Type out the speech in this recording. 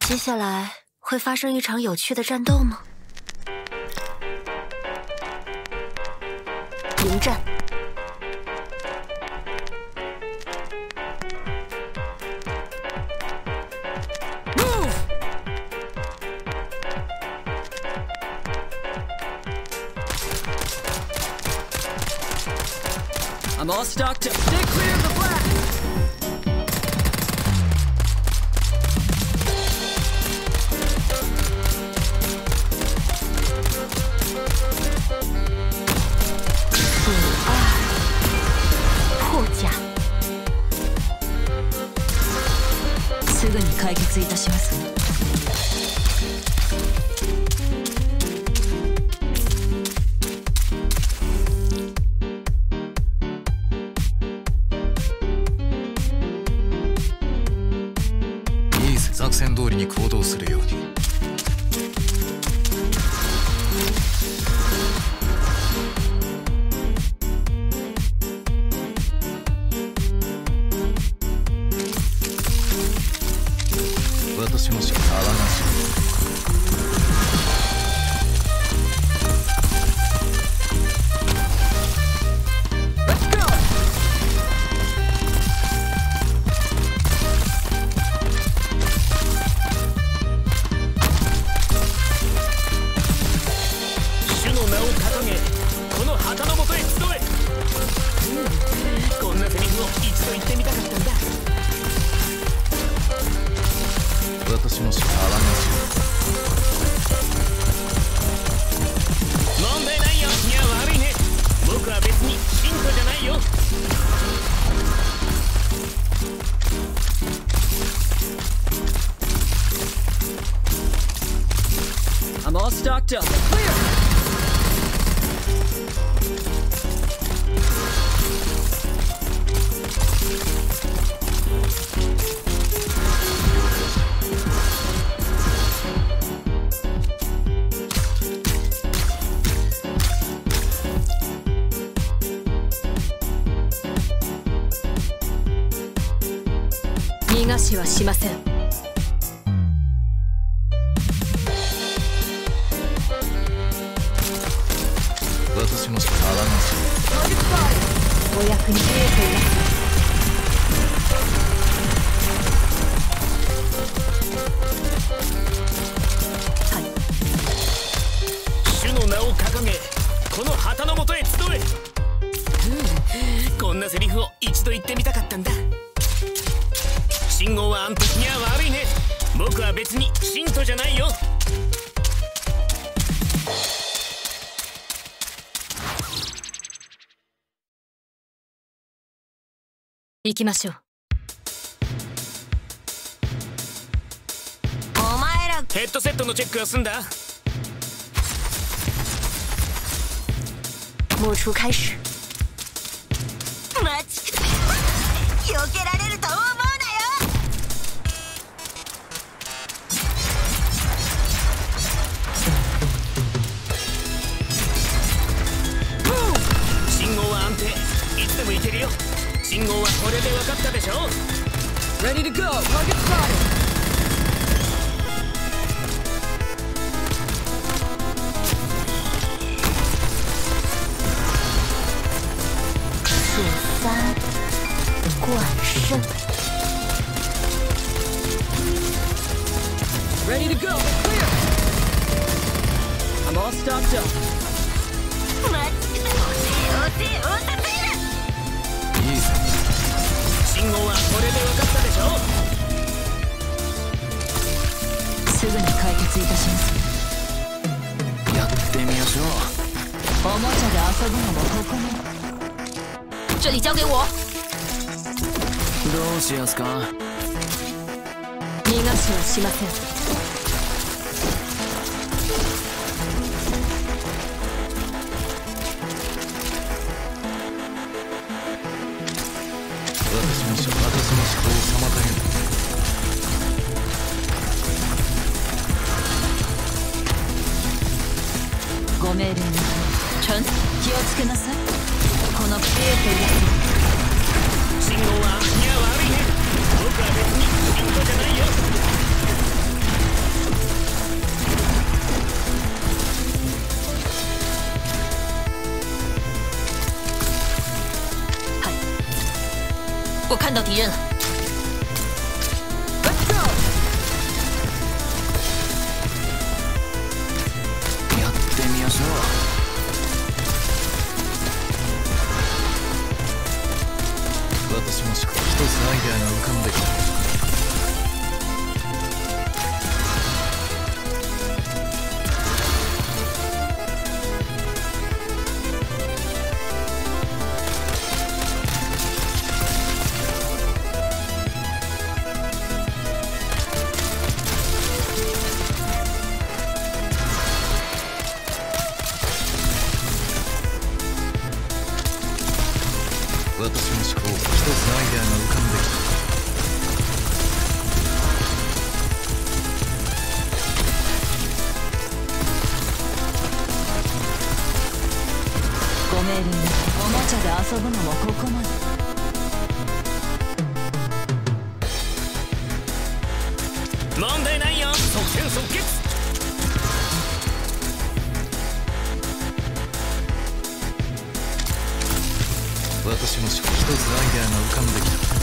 接下来会发生一场有趣的战斗吗？迎战。 I'm all stocked up. Stay clear of the black! いいぜ、作戦通りに行動するように。私のしか合わないし。 私のしか合わないし。 問題ないよ。いや悪いね。僕は別に信徒じゃないよ。 I'm all stocked up. Clear! "逃がしはしません」 私のしか合わないし。 お役に立てています。はい。 主の名を掲げ、この旗の下へ集え。こんなセリフを一度言ってみたかったんだ。信号は安定には悪いね。僕は別に信徒じゃないよ。 行きましょう。お前らヘッドセットのチェックは済んだ？ 摸出開始。 待ち、避けられると思うなよ。 信号は安定。いつでも行けるよ。信号はこれで分かったでしょ。 Ready to go! Target spotted! 数三，贯身。 Ready to go! Clear! I'm all stocked up. 待ち、おたせる。 いいぜ。 信号はこれで分かったでしょ。 すぐに解決いたします。 やってみましょう。 おもちゃで遊ぶのもここね。这里交给我。 どうしやすか。 逃がしはしません。 私の思考を妨げる。 ご命令に気をつけなさい。このピエテや信号はいや悪いね。僕は別に信徒じゃないよ。 看到敌人了。 Let's go. やってみましょう。私もしか一つアイデアが浮かんできた。私の思考、一つアイデアが浮かんできた。 ご命令におもちゃで遊ぶのもここまで。 問題ないよ。即戦即決。 私もしか一つアイデアが浮かんできた。